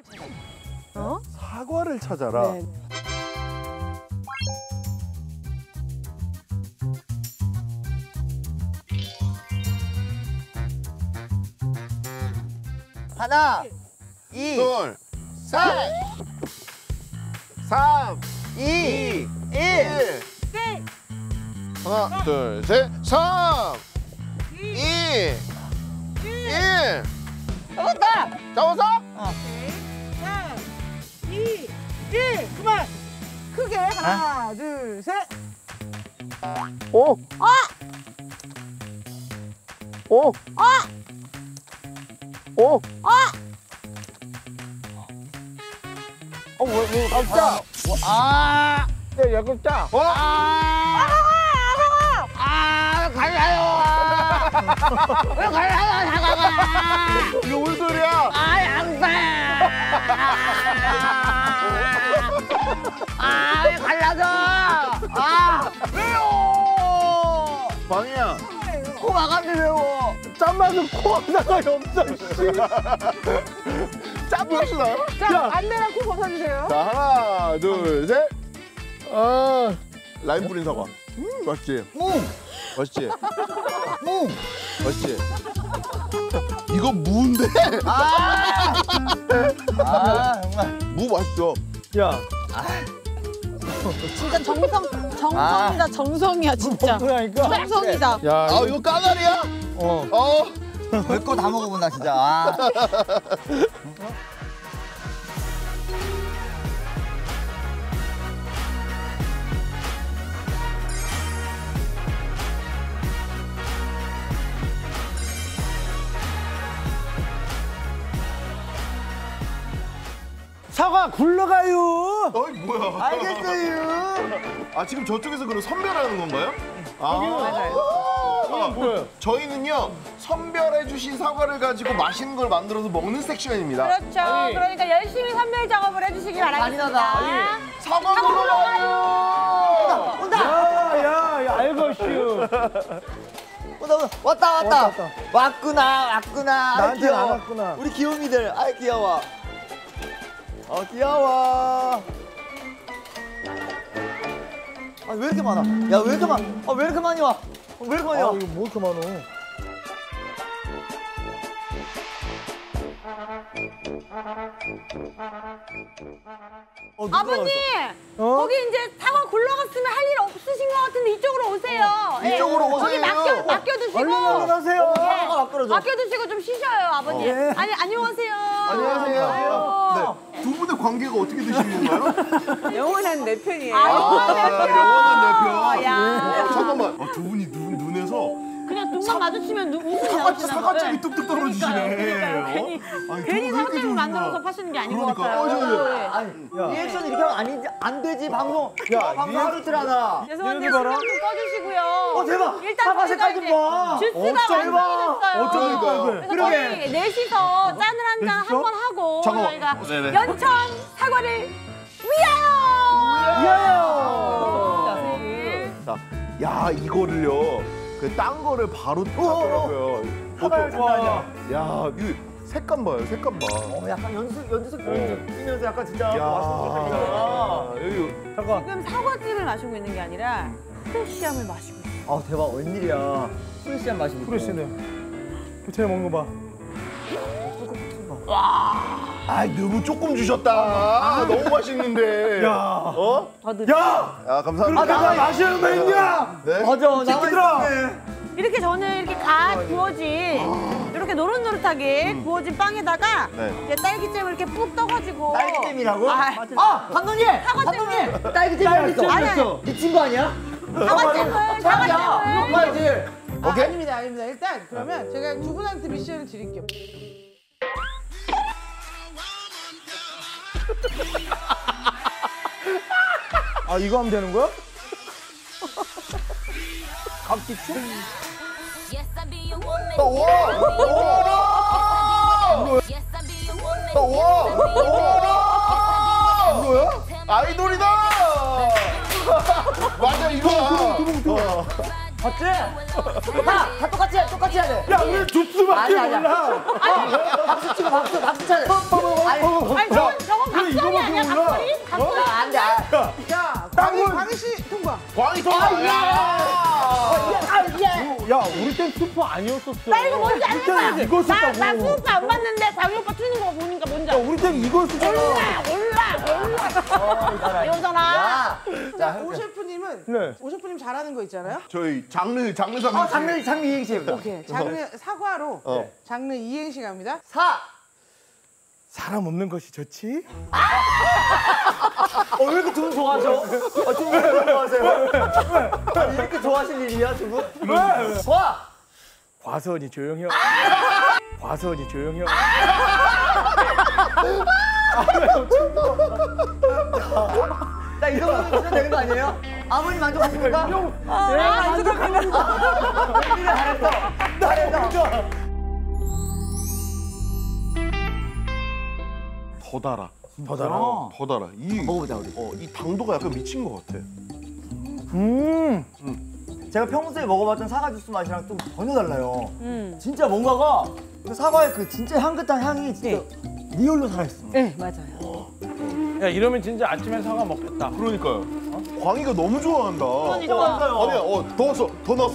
사과를 찾아라. 네. 하나, 2, 둘, 3, 3, 2, 1. 하나, 둘, 셋, 3, 2, 1. 잡았다! 잡았어? 3, 2, 1. 그만. 크게 하나, 둘, 셋. 오. 오. 오. 잡자! 아! 야, 야곱자. 갈라요! 왜 갈라요, 사과가! 이거 뭔 소리야? 양파! 왜 갈라져! 왜요! 방이야. 코 마감이 매워! 짠맛은 코하나가 없어, 씨. 짠맛이 나요? 자, 안내랑 코 벗어주세요. 자, 하나, 둘, 셋. 라임 뿌린 사과. 맛있지? 맛있지? 맛있지? 이거 무인데? 정말. 무 맛있어. 야. 진짜 정성이다, 정성이야, 진짜. 정성이다. 야, 이거 까나리야? 별거 다 먹어본다, 진짜. 사과 굴러가요. 어이, 뭐야? 알겠어요. 지금 저쪽에서 그럼 선별하는 건가요? 이건 뭐예요? 저희는요, 선별해주신 사과를 가지고 맛있는 걸 만들어서 먹는 섹션입니다. 그렇죠. 그러니까 열심히 선별 작업을 해주시기 바라겠습니다. 사과 먹어요! 야, 알것슈. 왔다. 왔구나. 나한테 안 왔구나. 우리 귀요미들, 귀여워. 귀여워. 왜 이렇게 많아? 야, 왜 이렇게 많아? 왜 이렇게 많이 와? 왜 이렇게 많이 와? 이거 뭐 이렇게 많어? 아버님, 거기 이제 사과 굴러갔으면 할 일 없으신 것 같은데 이쪽으로 오세요. 이쪽으로 오세요. 거기 맡겨두시고. 얼른 하세요. 맡겨두시고 좀 쉬셔요, 아버님. 아니, 안녕하세요. 안녕하세요. 네. 두 분의 관계가 어떻게 되시는 건가요? 영원한 내 편이에요. 영원한 내 편. 영원한 내 편. 야. 잠깐만. 두 분이 눈에서 그냥 눈만 마주치면 웃음이 나오시나 사과즙이 뚝뚝 떨어지시네. 괜히 사과즙을 만들어서 파시는 게 아닌 것 같아요. 리액션 이렇게 하면 안 되지, 방송. 야, 방송 하루 줄 하나. 죄송한데 여기 봐라. 신경 좀 꺼주시고요. 대박. 일단 사과 색깔 좀 봐. 주스가 완성됐어요. 어쩌니까요? 그래서 그러게. 저희 넷이서 짠을 한 잔 한 번 하고 잠깐만. 저희가 네네. 연천 사과를 위하여! 자, 야, 이거를요. 그 딴 거를 바로 타더라고요. 야, 이 색감 봐요, 색감 봐. 약간 연습 뛰면서 약간 진짜 맛있는 거 여기 잠깐. 지금 사과즙을 마시고 있는 게 아니라 프레시함을 마시고 있어요. 대박, 웬일이야. 프레시한 맛이. 프레시네. 제가 먹는 거 봐. 너무 조금 주셨다. 너무 맛있는데. 야. 야, 감사합니다. 내가 마시는 거 있냐? 네. 맞아, 시끄러. 이렇게 저는 이렇게 갓 구워진 이렇게 노릇노릇하게 구워진 빵에다가 네. 이제 딸기잼을 이렇게 푹 떠가지고 딸기잼이라고? 아, 감독님! 사과잼을 딸기잼이 아니, 미친 거 아니야? 사과잼을 빨리. 오케이? 아닙니다. 일단 그러면 제가 두 분한테 미션을 드릴게요. 이거 하면 되는 거야? 뭐야? 아이돌이다! 맞아, 이거야. 봤지? 다 똑같이 해야 돼. 야, 왜 줍스밖에 아니야. 몰라? 박수 치고 박수 쳐야 돼. 저건 각설이 아니야, 각설이? 각설이? 안돼. 자, 광희 씨 통과. 광희 통과. 야, 우리 땐 슈퍼 아니었었어. 나 이거 뭔지 알겠다. 이거 썼다고. 나 수업 안 봤는데 광희 오빠 추는 거 보니까 뭔지 야, 알아. 우리 땐 이거 썼잖아. 몰라. 이거잖아. 자, 오 셰프님은 네. 오 셰프님 잘하는 거 있잖아요. 저희 장르 삼행시. 장미 이행시 해보자. 오케이. 장르 사과로 장르 이행시 갑니다. 사람 없는 것이 좋지? 왜 이렇게 두 분 좋아하죠? 두 분 왜 이렇게 좋아하세요? 아니, 이렇게 좋아하실 일이야, 두 분? 와! 과수원이 조용해요. 과수원이 조용해요. 나 이 정도면 진짜 되는 거 아니에요? 아버님 만족하십니까? 만족합니다. 잘했어. 더 달아. 더 달아. 더 달아. 먹어보자, 우리. 이 당도가 약간 미친 것 같아. 제가 평소에 먹어봤던 사과 주스 맛이랑 좀 전혀 달라요. 진짜 뭔가가 그 사과의 그 진짜 향긋한 향이 진짜 리얼로 살아있어. 네, 맞아요. 야, 이러면 진짜 아침에 사과 먹겠다. 그러니까요. 광희가 너무 좋아한다. 그러니까. 아니야, 더 넣었어, 더 넣었어.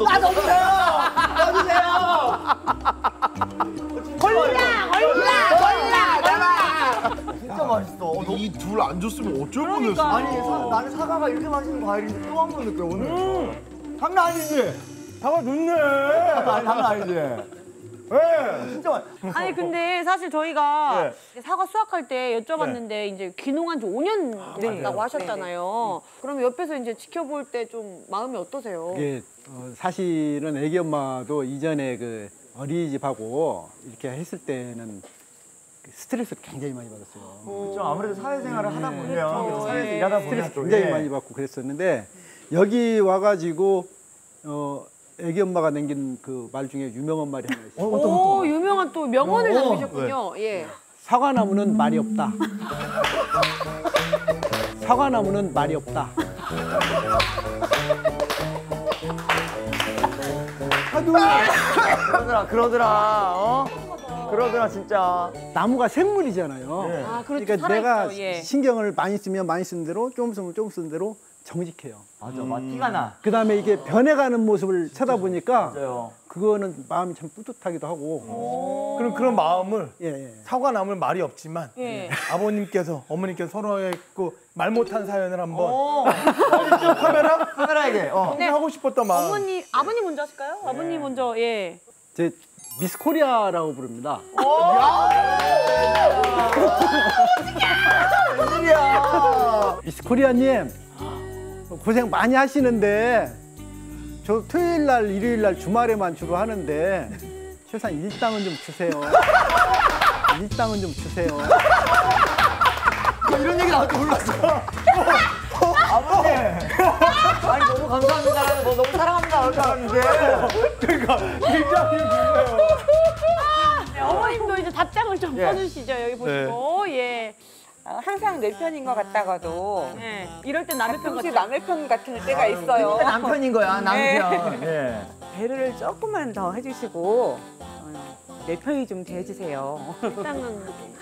진짜 맛있어. 이 둘 안 줬으면 어쩔 그러니까. 뻔했어. 아니, 나는 사과가 이렇게 맛있는 과일인데 또 한 번 느껴, 오늘. 장난 아니지? 사과 넣네. 장난 아니지? 네. 진짜 맛. 아니 근데 사실 저희가 네. 사과 수확할 때 여쭤봤는데 이제 귀농한 지 5년 됐다고 하셨잖아요. 그럼 옆에서 이제 지켜볼 때 좀 마음이 어떠세요? 이게 사실은 애기 엄마도 이전에 그 어린이집하고 이렇게 했을 때는 스트레스를 굉장히 많이 받았어요. 그렇죠. 아무래도 사회생활을 하다 보면 그렇죠. 사회에서 예. 일하다 보면 스트레스 또, 굉장히 예. 많이 받고 그랬었는데 여기 와가지고 애기 엄마가 남긴 그 말 중에 유명한 말이 하나 있어요. 오, 유명한 또 명언을 남기셨군요. 예. 사과나무는 말이 없다. 사과나무는 말이 없다. 그러더라 진짜. 나무가 생물이잖아요. 아, 그렇죠. 그러니까 내가 살아있어, 예. 신경을 많이 쓰면 많이 쓴 대로 조금 쓰면 조금 쓴 대로 정직해요. 맞아, 막 티가 나. 그다음에 이게 변해가는 모습을 쳐다보니까 맞아요. 그거는 마음이 참 뿌듯하기도 하고. 그럼 그런 마음을 예. 사과 나물 말이 없지만 예. 아버님께서 어머님께서 서로의 말 못한 사연을 한번 카메라에게. 하고 싶었던 마음. 아버님 먼저 하실까요? 아버님 먼저, 예. 제 미스 코리아라고 부릅니다. 웬일이야. 미스 코리아님 고생 많이 하시는데 저 토요일 날, 일요일 날 주말에만 주로 하는데 최소한 일당은 좀 주세요. 일당은 좀 주세요. 이런 얘기 나올 줄 몰랐어. 아버님. 아니 너무 감사합니다. 너무 사랑합니다. 이렇게 하는데. 그러니까 일장이 좋네요. 네, 어머님도 이제 답장을 좀 써주시죠. 여기 보시고. 예. 항상 내 편인 것 같다가도 예. 이럴 땐 남의 편 가끔씩 같아요. 남의 편 같을 때가 있어요. 남편인 거야, 남편. 예. 배려를 조금만 더 해주시고 내 편이 좀 돼주세요. 일단은.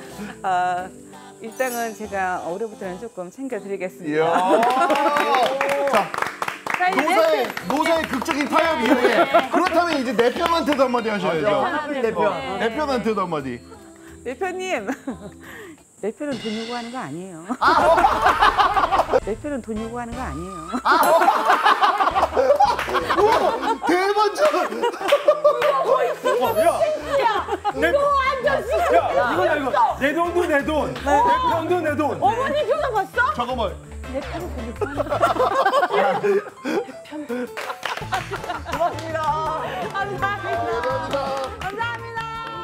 일단은 제가 올해부터는 조금 챙겨드리겠습니다. 이야. 자, 자, 이제 노사의 극적인 타협 이후에 그렇다면 이제 내 편한테도 한마디 하셔야죠. 하필 내 편. 내 편한테도 한마디. 내 편님, 내 편은 돈 요구하는 거 아니에요. 내 편은 돈 요구하는 거 아니에요. 대반전. 이거 완전 시간. 야, 이거 내 돈도 내 돈, 내 편도 내 돈. 어머니 표정 봤어? 잠깐만. 내 편은 고맙습니다. 고맙습니다. 감사합니다. 감사합니다.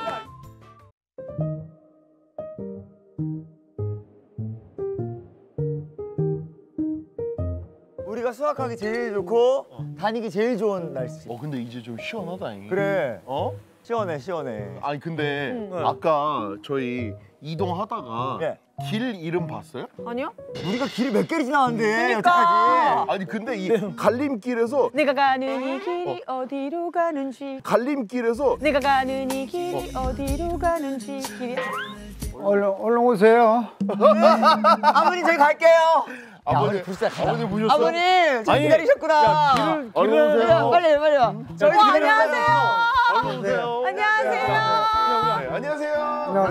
우리가 수학하기 제일 좋고 다니기 제일 좋은 날씨. 근데 이제 좀 시원하다잉. 그래. 어? 시원해, 시원해. 아니 근데 아까 저희 이동하다가 예. 길 이름 봤어요? 아니요? 우리가 길을 몇 개를 지나왔는데 그러니까. 어떡하지? 아니 근데 이 갈림길에서 내가 가는 이 길이 어디로 가는지 갈림길에서 내가 가는 이 길이 어디로 가는지 길이 얼른 오세요. 아버님 저희 갈게요. 아버님 보셨어? 아버님 저 기다리셨구나. 얼른 오세요. 빨리 와. 저희 안녕하세요. 얼른 오세요. 안녕하세요.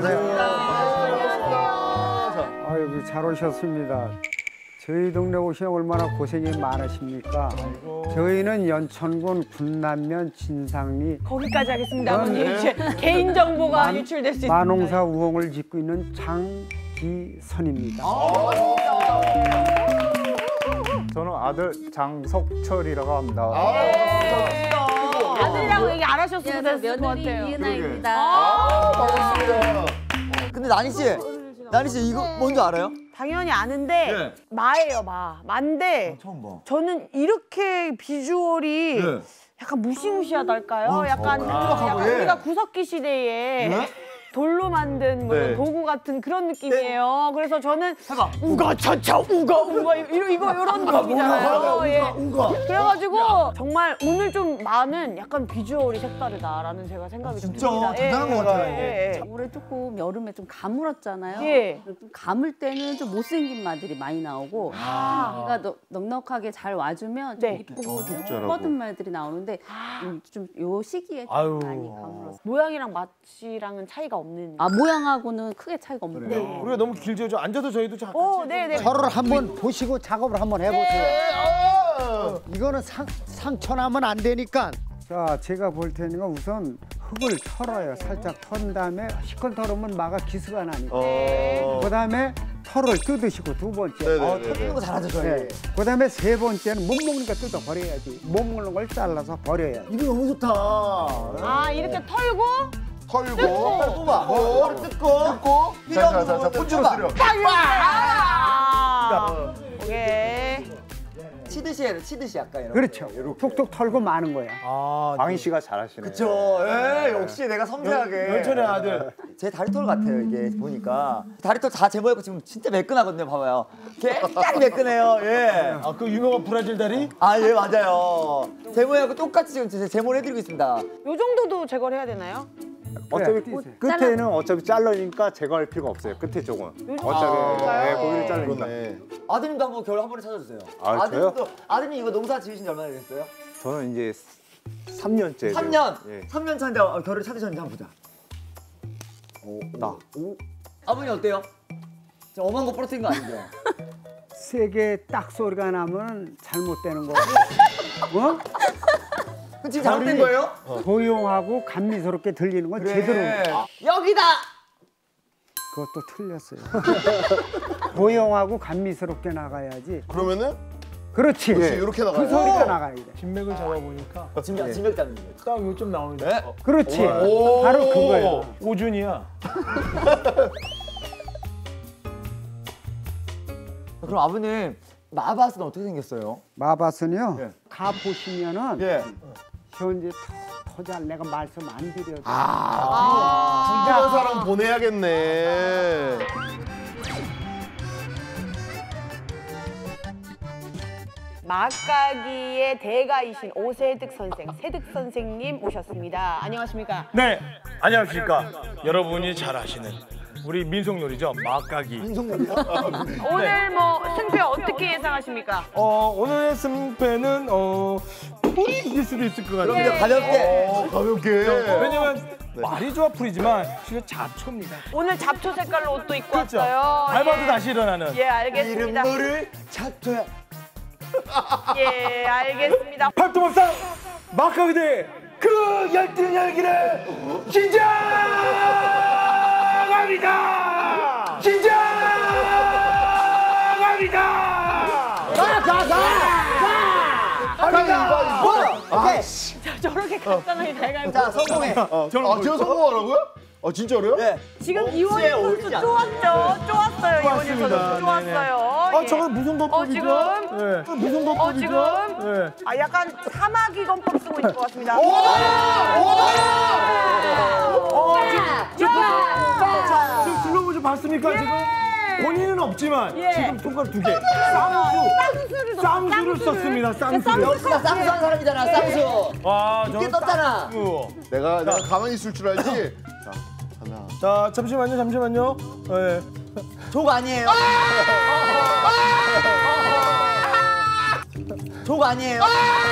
안녕하세요. 아유, 잘 오셨습니다. 저희 동네 오시면 얼마나 고생이 많으십니까? 저희는 연천군 군남면 진상리 거기까지 하겠습니다, 아버님. 이제 개인 정보가 유출될 수 있습니다. 만홍사 우엉을 짓고 있는 장기선입니다. 저는 아들 장석철이라고 합니다. 아들이라고 얘기 안 하셨으면 됐을 것 며느리 같아요. 이은아입니다. 반갑습니다. 근데 나니 씨 이거 뭔지 알아요? 당연히 아는데 네. 마예요, 마인데 처음 봐. 저는 이렇게 비주얼이 네. 약간 무시무시하달까요? 약간 예. 우리가 구석기 시대에 돌로 만든 뭐 이런 도구 같은 그런 느낌이에요. 그래서 저는 우가 차차 우가 이런 느낌이잖아요. 예. 그래가지고 정말 오늘 좀 마는 약간 비주얼이 색다르다라는 제가 생각이 좀 듭니다. 대단한 것 같아요. 예. 올해 조금 여름에 좀 가물었잖아요. 예. 좀 감을 때는 좀 못생긴 마들이 많이 나오고 우리가 넉넉하게 잘 와주면 좀 네. 이쁘고 좀 뻗은 말들이 나오는데 좀 요 시기에 좀 아유. 많이 가물었어요. 모양이랑 맛이랑은 차이가 없는. 아 모양하고는 크게 차이가 없는데 우리가 너무 길죠. 저 앉아도 저희도 좀. 오, 네네. 저를 한번 보시고 작업을 한번 해보세요. 이거는 상처나면 안 되니까. 자, 제가 볼 테니까 우선 흙을 털어요. 살짝 턴 다음에 시컨 털으면 마가 기스가 나니까. 그다음에 털을 뜯으시고 두 번째. 털리는 거 잘하죠 저희. 네. 그다음에 세 번째는 못 먹으니까 뜯어 버려야지. 못 먹는 걸 잘라서 버려야 돼. 이거 너무 좋다. 아, 이렇게 털고 털고 뽑아. 뜯고 자자자자 본주로 들여. 오케이. 치듯이 해야 돼. 치듯이 약간 이렇게. 그렇죠. 툭툭 털고 마는 거야. 광희 씨가 잘하시네요. 그렇죠. 예, 역시 내가 섬세하게. 연천의 아들. 제 다리털 같아요 이게 보니까. 다리털 다 제모했고 지금 진짜 매끈하거든요. 봐봐요. 굉장히 매끈해요. 예. 아, 그 유명한 브라질 다리? 아, 예, 맞아요. 제모하고 똑같이 지금 제모를 해드리고 있습니다. 요 정도도 제거를 해야 되나요? 어차피 네. 끝에는 어차피 잘라니까 제거할 필요가 없어요. 끝에 쪽은. 어차피 고기를 잘라니까. 아드님도 한번 겨울 한 번에 찾아주세요. 아, 저요? 아드님 이거 농사 지으신 지 얼마나 됐어요? 저는 이제 3년째. 3년! 예. 3년 차인데 겨울을 찾으셨는지 한번 보자. 나. 아버님 어때요? 저 엄한 거 부러뜨린 거 아니죠? 세게 딱 소리가 나면 잘못되는 거고. 지금 잘못된 거예요? 고용하고 감미스럽게 들리는 건 제대로. 여기다! 그것도 틀렸어요. 고용하고 감미스럽게 나가야지. 그러면은 그렇지. 이렇게 그 나가요. 소리가 나가야 돼. 진맥을 잡아보니까 진맥 잡는 거. 딱 요점 나오는데. 그렇지. 바로 그거야. 오준이야. 그럼 아버님 마바스는 어떻게 생겼어요? 마바스는요. 예. 가 보시면은 예. 현재 터잘 내가 말씀 안 드려도. 궁금한 사람 보내야겠네. 막가기의 대가이신 오세득 선생, 세득 선생님 모셨습니다. 안녕하십니까? 네, 안녕하십니까. 여러분이 잘 아시는 우리 민속놀이죠, 막가기. 오늘 뭐 승패 어떻게 예상하십니까? 오늘의 승패는 풀이 이길 수도 있을 것 같아요. 그럼 가볍게. 가볍게. 왜냐면 말이 좋아 풀이지만 실은 잡초입니다. 오늘 잡초 색깔로 옷도 입고 그렇죠. 왔어요. 밟아도 다시 일어나는. 예, 알겠습니다. 이름노를 잡초야. 예, 알겠습니다. 팔도법상 막가기 대그 열띤 열기를 시작합니다. 저렇게 간단하게 갈갈보. 자, 성공해. 제가 성공하라고요? 진짜로요? 네. 지금 이원희 선수 쪼았죠? 쪼았어요, 이원희 선수 쪼았어요. 예. 저건 무슨 법법이죠? 지금? 네. 무슨 법법이죠? 지금? 네. 약간 사마귀 검법 쓰고 있는 것 같습니다. 지금 둘러보 좀 봤습니까? 지금 본인은 없지만 지금 손가락 두 개. 쌍수를 썼습니다. 쌍수를. 역시나 쌍수한 사람이잖아, 쌍수. 와, 이게 떴잖아. 쌍수. 내가 가만히 있을 줄 알지. 자, 하나, 자, 잠시만요. 네. 족 아니에요. 족 아니에요.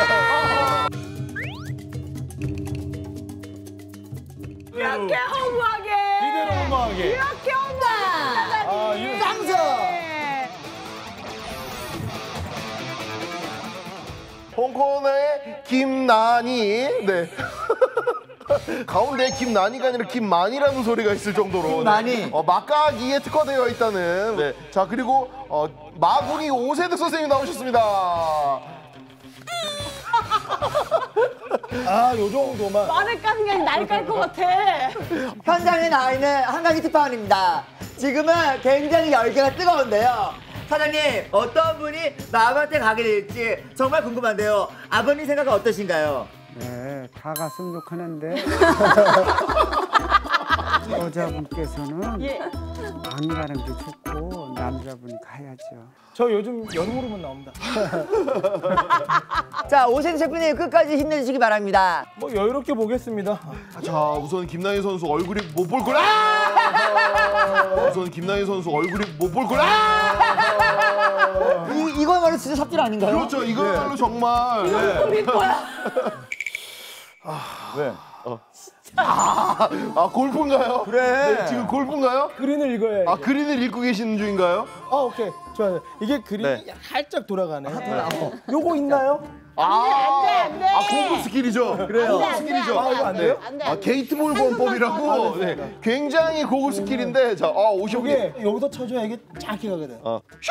이렇게 허무하게. 이대로 허무하게. 이렇게 허무하게. 쌍수. 홍콩의 김난이. 네. 가운데 김난이가 아니라 김만이라는 소리가 있을 정도로 김만이. 막가기에 특화되어 있다는. 네. 자, 그리고 마구니 오세득 선생님 나오셨습니다. 아, 요 정도만. 말을 까는 게 아니라 날 깔 것 같아. 현장에 나와 있는 한강이 특파원입니다. 지금은 굉장히 열기가 뜨거운데요. 사장님, 어떤 분이 마음한테 가게 될지 정말 궁금한데요. 아버님 생각은 어떠신가요? 네, 다 갔으면 좋겠는데 여자분께서는 안 가는 게 좋고 남자분이 가야죠. 저 요즘 여름으로만 나옵니다. 자, 오세훈 셰프님 끝까지 힘내주시기 바랍니다. 뭐 여유롭게 보겠습니다. 자, 우선 김난희 선수 얼굴이 못 볼 거라. 우선 김난희 선수 얼굴이 못 볼 거라. 이거야말로 진짜 삽질 아닌가요? 그렇죠. 이거야말로 정말. 우리 거야. 네. 골프인가요? 그래. 네, 지금 골프인가요? 그린을 읽어야 돼. 그린을 읽고 계시는 중인가요? 오케이. 좋아요. 이게 그린이 네. 살짝 돌아가네. 요거 있나요? 안 돼. 고급 스킬이죠. 그래요. 고급 스킬이죠. 이거 안 돼요? 안 돼. 게이트볼 권법이라고. 네. 굉장히 고급 스킬인데, 자, 오셨군요. 이게 여기다 쳐줘야 이게 짧게 가거든.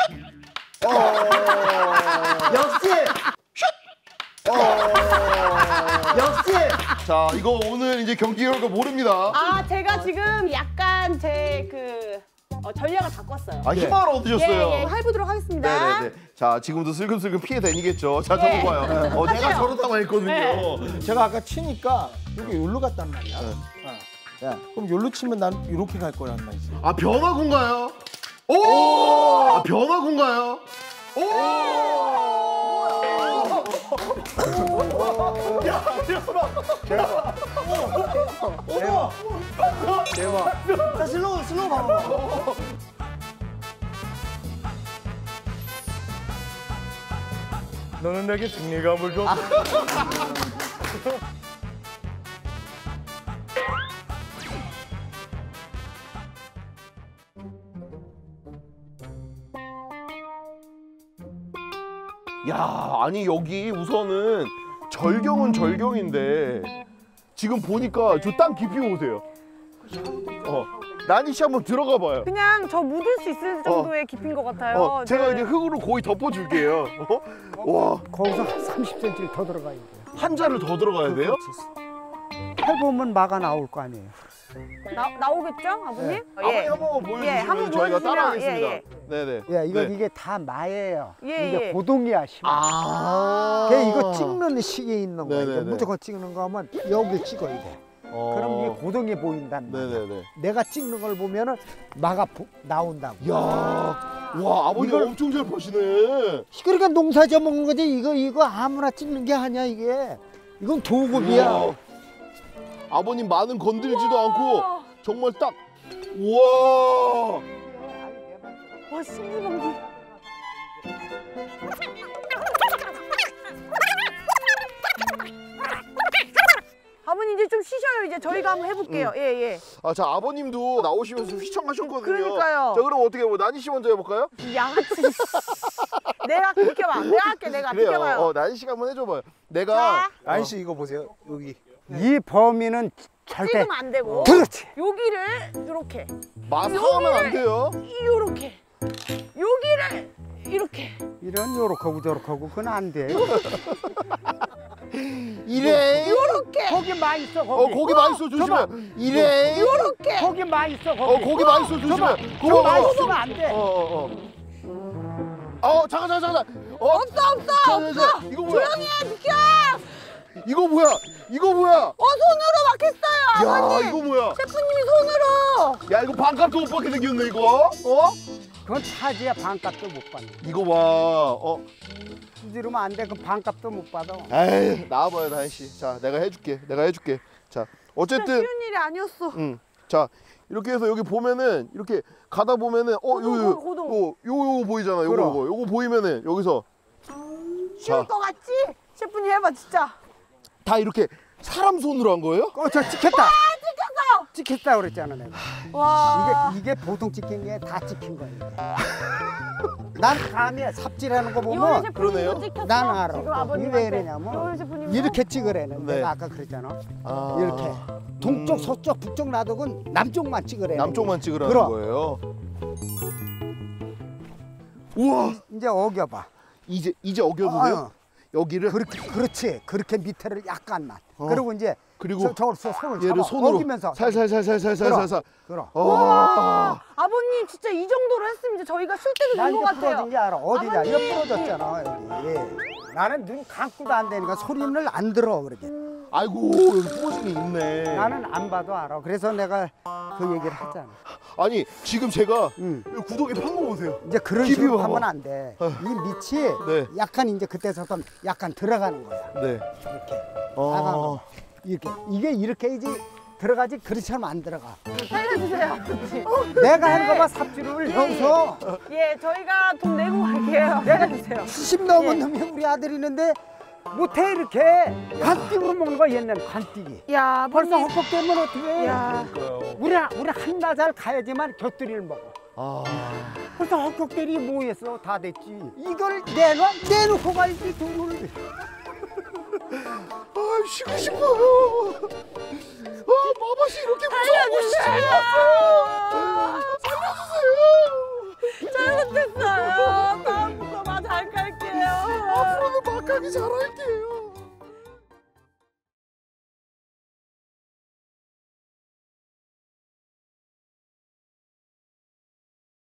역시. 역시. 자, 이거 오늘 이제 경기 결과 모릅니다. 제가 지금 약간 제 전략을 바꿨어요. 희망을 얻으셨어요. 예, 해보도록 하겠습니다. 네네네. 자, 지금부터 슬금슬금 피해 다니겠죠. 자, 저거 봐요. 내가 저러다만 했거든요. 네. 제가 아까 치니까 여기 여기로 갔단 말이야. 그럼 여기로 치면 난 이렇게 갈 거란 말이지. 변화구인가요? 오! 변화구인가요? 자, 슬로우 봐봐. 너는 내게 승리감을 줘. 야, 아니 여기 우선은 절경은 절경인데 지금 보니까 저 땅 깊이 보세요. 나니 씨 한번 들어가 봐요. 그냥 저 묻을 수 있을 정도의 깊이인 것 같아요. 제가 네. 이제 흙으로 거의 덮어줄게요. 와, 거기서 한 30cm 더 들어가야 돼요. 한 자를 더 들어가야 돼요? 해보면 마가 나올 거 아니에요. 나오겠죠, 아버님? 아버님 한 번만 보여주시면 한번 저희가 보여주시면, 따라하겠습니다. 네네. 이게 다 마예요. 예, 이게 예. 고동이야, 심어. 이거 찍는 시기에 있는 거야. 이거 네네네. 무조건 찍는 거 하면 여기 찍어야 돼. 그럼 이게 고동이 보인단 말이야. 네네네. 내가 찍는 걸 보면은 마가 나온다고. 야, 와, 아버님 엄청 잘 보시네. 그러니까 농사 져먹는 거지. 이거 아무나 찍는 게 아니야, 이게. 이건 도급이야. 우와. 아버님 마는 건들지도 않고 정말 딱. 우와. 와, 신기방기. 아버님 이제 좀 쉬셔요. 이제 저희가 한번 해볼게요. 예. 자, 아버님도 나오시면서 휘청하셨거든요. 그러니까요. 자, 그럼 어떻게 나니 씨 먼저 해볼까요? 양아치. 내가 비켜봐. 내가 할게. 내가 그래요. 비켜봐요. 나니 씨가 한번 해줘봐요. 내가 아니 씨 이거 보세요. 여기. 이 범위는 절대. 찍으면 안 되고. 그렇지. 여기를 이렇게. 마사하면 안 돼요. 이렇게. 여기를 이렇게. 이런 요렇게고 저렇게고 그건 안 돼. 이래. 이렇게. 거기 많이 있어, 거기. 고기 맛있어 조심해. 이래. 이렇게. 거기 많이 있어, 거기. 고기 맛있어 조심해. 저 많이 있으면 안 돼. 잠깐. 없어. 이거 뭐야? 조용히 해. 비켜. 이거 뭐야? 손으로 막혔어요. 야, 아버님. 이거 뭐야? 셰프님이 손으로. 야, 이거 반값도 못 받게 생겼네 이거. 그건 차지야 반값도 못 받는. 이거 봐. 이러면 안 돼. 그 반값도 못 받아. 에이, 나와봐요, 다현 씨. 자, 내가 해줄게. 자, 어쨌든. 쉬운 일이 아니었어. 자, 이렇게 해서 여기 보면은 이렇게 가다 보면은 요거 보이잖아. 요거 보이면은 여기서 쉬울 것 같지? 셰프님 해봐 진짜. 다 이렇게 사람 손으로 한 거예요? 저 찍혔다. 찍혔어. 찍혔다 그랬잖아 내가. 와. 이게 보통 찍힌 게 다 찍힌 거야. 이게. 난 감히 삽질하는 거 이원 보면 그러네요. 셰프님도 찍혔어. 난 알아. 지금 이게 왜 아버님한테. 그러냐면 이원 셰프님도. 이렇게 찍으래는 네. 내가 아까 그랬잖아. 아. 이렇게 동쪽, 서쪽, 북쪽, 남쪽은 남쪽만 찍으래. 남쪽만 찍으라는 그럼. 거예요. 우와, 이제 어겨봐. 이제 어겨도돼요? 여기를 그렇지. 그렇게 밑에를 약간만. 그리고 이제 그리고 저걸 손을 얘를 잡아. 손으로 어기면서 살살살살살살살. 그럼. 와. 아버님 진짜 이 정도로 했으면 이제 저희가 쉴 때도 난 된것 이게 같아요. 부러진 게 알아. 어디냐? 아버님. 이거 부러졌잖아 여기. 나는 눈 감고도 안 되니까 소리를 안 들어 그렇게. 아이고, 여기 부러진 게 있네. 나는 안 봐도 알아. 그래서 내가 그 얘기를 했잖아. 아니, 지금 제가 응. 여기 구덩이 판 거 보세요. 이제 그런 깊이 식으로 봐봐. 하면 안 돼. 이 밑이 네. 약간 이제 그때서부터 약간 들어가는 거야. 네. 이렇게. 어. 나가면 이렇게. 이게 이렇게 이제 들어가지 그렇지 않으면 안 들어가. 살려주세요 아버지. 내가 한 거봐 삽질을 여기서 예, 저희가 돈 내고 갈게요. 살려주세요. 70 넘은 놈이 우리 아들이 있는데 못해 이렇게 간띠으로 먹는 거야 옛날에 간띠기. 야, 벌써 아버님. 헛곡되면 어떡해. 야. 우리 한나절 가야지만 곁들이를 먹어. 아. 벌써 헛곡들이 뭐했어? 다 됐지. 이걸 내놓고 가야지 돈을. 아, 쉬고 싶어요. 아, 마맛이 이렇게 무서워. 살려주세요. 잘못했어요. 다음부터 잘 갈게요. 앞으로는 막하기 잘할게.